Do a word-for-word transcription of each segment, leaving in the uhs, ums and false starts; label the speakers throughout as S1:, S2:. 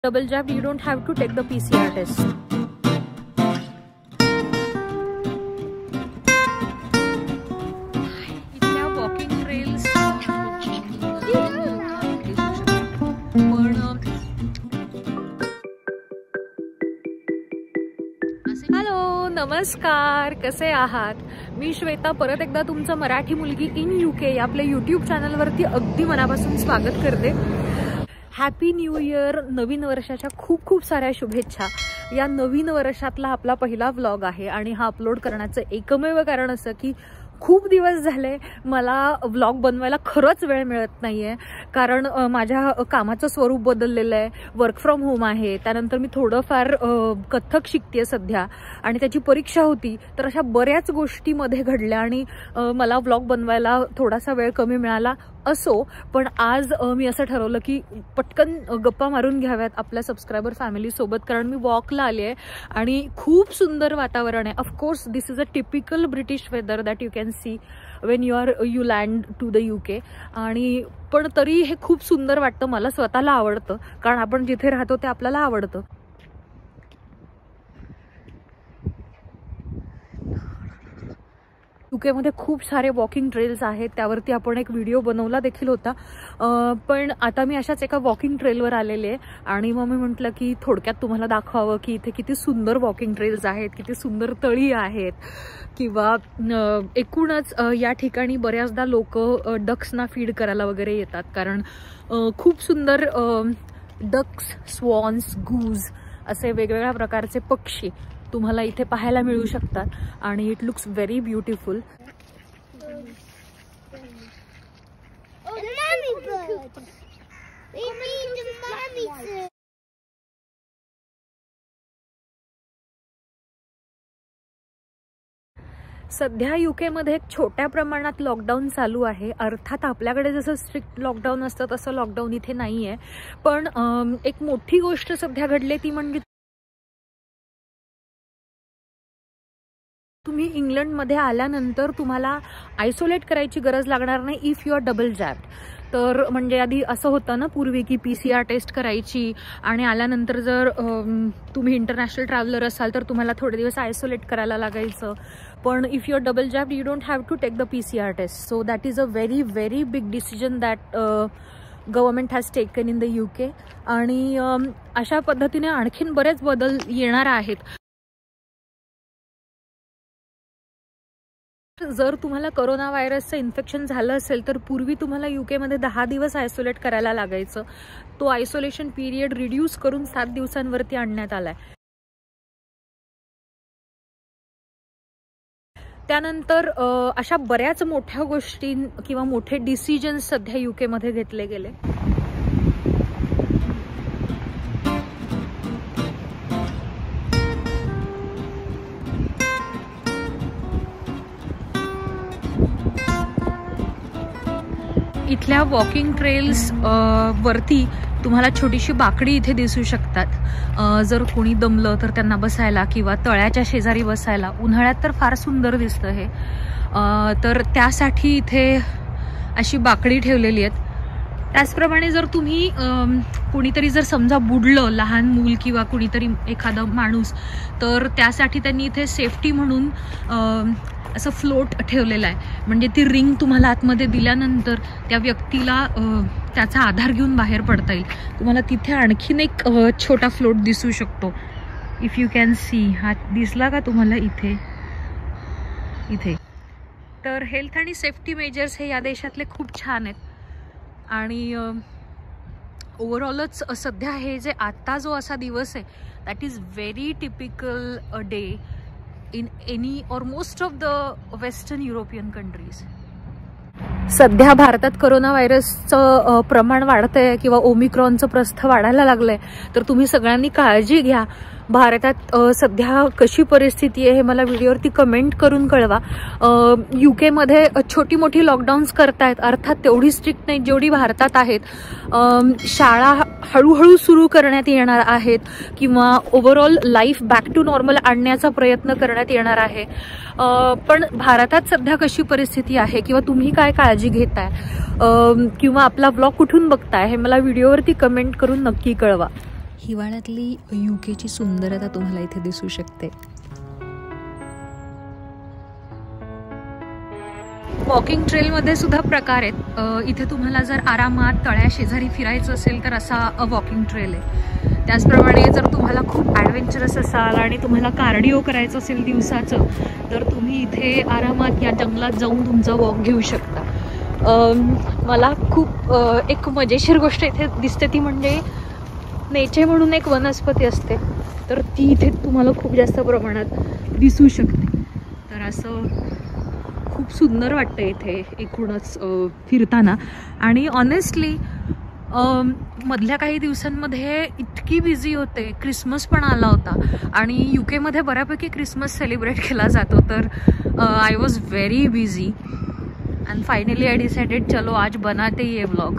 S1: double jabbed, you don't have to take the P C R test. इथल्या walking trails hello नमस्कार, कसे आहात? मी श्वेता परत एकदा तुमचं मराठी मुलगी इन यूके या आपल्या यूट्यूब चॅनलवरती अगदी मनापासून स्वागत करते. हॅपी न्यू इयर, नवीन वर्षाच्या खूप खूप साऱ्या शुभेच्छा. या नवीन वर्षातला आपला पहिला व्लॉग आहे आणि हा अपलोड करण्याचं एकमेव कारण असं की खूप दिवस झाले मला व्लॉग बनवायला खरंच वेळ मिळत नाहीये. कारण माझ्या कामाचं स्वरूप बदललेलं आहे, वर्क फ्रॉम होम आहे, त्यानंतर मी थोडंफार कथ्थक शिकते सध्या आणि त्याची परीक्षा होती. तर अशा बऱ्याच गोष्टीमध्ये घडल्या आणि मला व्लॉग बनवायला थोडासा वेळ कमी मिळाला. असो, पण आज मी असं ठरवलं की पटकन गप्पा मारून घ्याव्यात आपल्या सबस्क्रायबर फॅमिली सोबत, कारण मी वॉकला आली आहे आणि खूप सुंदर वातावरण आहे. Of course this is a typical British weather that you can see when you are you land to the UK. आणि पण तरी हे खूप सुंदर वाटतं, मला स्वतःला आवडतं, कारण आपण जिथे राहतो ते आपल्याला आवडतं. यूकेमध्ये खूप सारे वॉकिंग ट्रेल्स आहेत, त्यावरती आपण एक व्हिडिओ बनवला देखील होता. पण आता मी अशाच एका वॉकिंग ट्रेलवर आलेले आहे आणि मग मी म्हटलं की थोडक्यात तुम्हाला दाखवावं की इथे किती सुंदर वॉकिंग ट्रेल्स आहेत, किती सुंदर तळी आहेत, किंवा एकूणच या ठिकाणी बऱ्याचदा लोक डक्सना फीड करायला वगैरे येतात, कारण खूप सुंदर डक्स, स्वॉन्स, गूज असे वेगवेगळ्या प्रकारचे पक्षी तुम्हाला इथे पाहायला मिळू शकतात आणि इट लुक्स व्हेरी ब्युटिफुल. सध्या यूकेमध्ये एक छोट्या प्रमाणात लॉकडाऊन चालू आहे. अर्थात आपल्याकडे जसं स्ट्रिक्ट लॉकडाऊन असतं तसं लॉकडाऊन इथे नाही आहे. पण एक मोठी गोष्ट सध्या घडली ती म्हणजे तुम्ही इंग्लंडमध्ये आल्यानंतर तुम्हाला आयसोलेट करायची गरज लागणार नाही if you are double jabbed. तर म्हणजे आधी असं होतं ना पूर्वी की पी सी आर टेस्ट करायची आणि आल्यानंतर जर तुम्ही इंटरनॅशनल ट्रॅव्हलर असाल तर तुम्हाला थोडे दिवस आयसोलेट करायला लागायचं. पण if you are double jabbed you don't have to take the P C R test. So that is a very very big decision that government has taken in the UK. आणि अशा पद्धतीने आणखीन बरेच बदल येणार आहेत. जर तुम्हाला कोरोना व्हायरसचं इन्फेक्शन झालं असेल तर पूर्वी तुम्हाला यूकेमध्ये दहा दिवस आयसोलेट करायला लागायचं. तो आयसोलेशन पिरियड रिड्यूस करून सात दिवसांवरती आणण्यात आलाय. त्यानंतर अशा बऱ्याच मोठ्या गोष्टी किंवा मोठे डिसिजन्स सध्या यूकेमध्ये घेतले गेले. इथल्या वॉकिंग ट्रेल्स वरती तुम्हाला छोटीशी बाकडी इथे दिसू शकतात. जर कोणी दमलं तर त्यांना बसायला किंवा तळ्याच्या शेजारी बसायला. उन्हाळ्यात तर फार सुंदर दिसतं हे. तर त्यासाठी इथे अशी बाकडी ठेवलेली आहेत. त्याचप्रमाणे जर तुम्ही कोणीतरी जर समजा बुडलं, लहान मूल किंवा कोणीतरी एखादा माणूस, तर त्यासाठी त्यांनी इथे सेफ्टी म्हणून असं फ्लोट ठेवलेलं आहे. म्हणजे ती रिंग तुम्हाला आतमध्ये दिल्यानंतर त्या व्यक्तीला त्याचा आधार घेऊन बाहेर पडता येईल. तुम्हाला तिथे आणखीन एक छोटा फ्लोट दिसू शकतो. इफ यू कॅन सी, हा दिसला का तुम्हाला इथे इथे तर हेल्थ आणि सेफ्टी मेजर्स हे या देशातले खूप छान आहेत. आणि ओव्हरऑलच सध्या हे जे आत्ता जो असा दिवस आहे that is very typical a day in any or most of the western European countries. सध्या भारतात कोरोना व्हायरसचं प्रमाण वाढतंय किंवा ओमिक्रॉनचं प्रस्थ वाढायला लागलंय, तर तुम्ही सगळ्यांनी काळजी घ्या. भारतात सध्या कशी परिस्थिती आहे हे मला व्हिडिओवरती कमेंट करून कळवा. यूकेमध्ये छोटी मोठी लॉकडाऊन्स करतायत, अर्थात तेवढी स्ट्रिक्ट नाही जेवढी भारतात आहेत. शाळा हळूहळू सुरू करण्यात येणार आहेत किंवा overall life back to normal आणण्याचा प्रयत्न करण्यात येणार आहे. पण भारतात सध्या कशी परिस्थिती आहे किंवा तुम्ही काय काळजी घेताय किंवा आपला व्लॉग कुठून बघताय हे मला व्हिडिओवरती कमेंट करून नक्की कळवा. हिवाळ्यातली यूकेची सुंदरता तुम्हाला इथे दिसू शकते. वॉकिंग ट्रेलमध्ये सुद्धा प्रकार आहेत. इथे तुम्हाला जर आरामात तळ्या शेजारी फिरायचं असेल तर असा वॉकिंग ट्रेल आहे. त्याचप्रमाणे जर तुम्हाला खूप ॲडव्हेंचरस असाल आणि तुम्हाला कार्डिओ करायचं असेल दिवसाचं तर तुम्ही इथे आरामात या जंगलात जाऊन तुमचा वॉक घेऊ शकता. मला खूप एक मजेशीर गोष्ट इथे दिसते ती म्हणजे नेचे म्हणून एक वनस्पती असते तर ती इथे तुम्हाला खूप जास्त प्रमाणात दिसू शकते. तर असं खूप सुंदर वाटतं इथे एकूणच फिरताना. आणि ऑनेस्टली मधल्या काही दिवसांमध्ये इतकी बिझी होते. क्रिसमस पण आला होता आणि यू केमध्ये बऱ्यापैकी क्रिसमस सेलिब्रेट केला जातो तर I was very busy and finally I decided चलो आज बनाते ये vlog.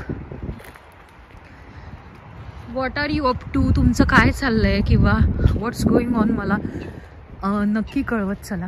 S1: What are you up to? तुमचं काय चाललंय किंवा व्हॉट्स गोईंग ऑन मला नक्की कळवत चला.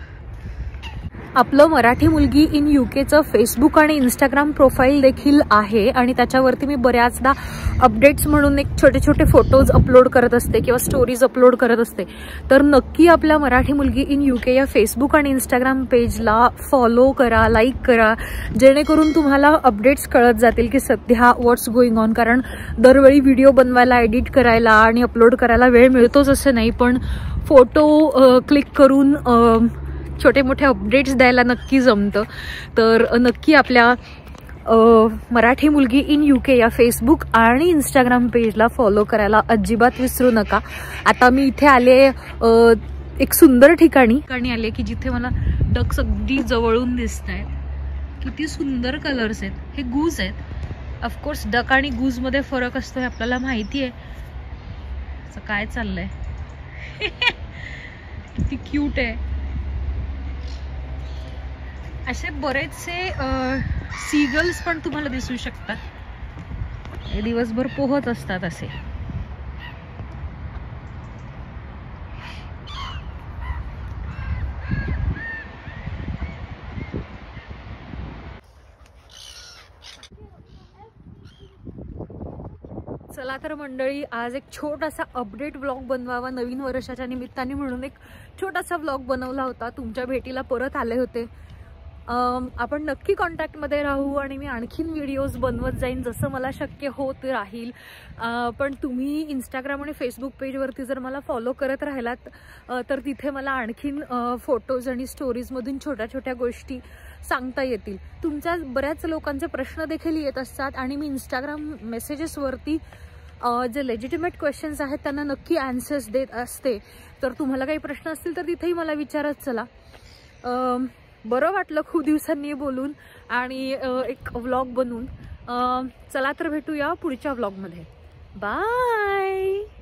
S1: आपलं मराठी मुलगी इन यूकेचं फेसबुक आणि इंस्टाग्राम प्रोफाईल देखील आहे आणि त्याच्यावरती मी बऱ्याचदा अपडेट्स म्हणून एक छोटे छोटे फोटोज अपलोड करत असते किंवा स्टोरीज अपलोड करत असते. तर नक्की आपल्या मराठी मुलगी इन यूके या फेसबुक आणि इंस्टाग्राम पेजला फॉलो करा, लाईक करा, जेणेकरून तुम्हाला अपडेट्स कळत जातील की सध्या व्हॉट्स गोईंग ऑन. कारण दरवेळी व्हिडिओ बनवायला, एडिट करायला आणि अपलोड करायला वेळ मिळतोच असं नाही, पण फोटो क्लिक करून छोटे मोठे अपडेट्स द्यायला नक्की जमतं. तर नक्की आपल्या मराठी मुलगी इन यूके या फेसबुक आणि इंस्टाग्राम पेजला फॉलो करायला अजिबात विसरू नका. आता मी इथे आले एक सुंदर ठिकाणी ठिकाणी आले की जिथे मला डक्स अगदी जवळून दिसत आहेत. किती सुंदर कलर्स आहेत. हे गूज आहेत. ऑफकोर्स डक आणि गूजमध्ये फरक असतो हे आपल्याला माहिती आहे. असं काय चाललंय किती क्यूट आहे. असे बरेचसे सीगल्स पण तुम्हाला दिसू शकतात. हे दिवसभर पोहत असतात असे. चला तर मंडळी, आज एक छोटासा अपडेट व्लॉग बनवावा नवीन वर्षाच्या निमित्ताने म्हणून एक छोटासा व्लॉग बनवला होता. तुमच्या भेटीला परत आले होते. आपण नक्की कॉन्टॅक्टमध्ये राहू आणि मी आणखीन व्हिडिओज बनवत जाईन जसं मला शक्य होत राहील. पण तुम्ही इंस्टाग्राम आणि फेसबुक पेजवरती जर मला फॉलो करत राहिलात तर तिथे मला आणखीन फोटोज आणि स्टोरीजमधून छोट्या छोट्या गोष्टी सांगता येतील. तुमच्या बऱ्याच लोकांचे प्रश्न देखील येत असतात आणि मी इंस्टाग्राम मेसेजेसवरती जे लेजिटिमेट क्वेश्चन्स आहेत त्यांना नक्की आन्सर्स देत असते. तर तुम्हाला काही प्रश्न असतील तर तिथेही मला विचारत चला. बरं वाटलं खूप दिवसांनी बोलून आणि एक व्लॉग बनवून. चला तर भेटूया पुढच्या व्लॉगमध्ये. बाय.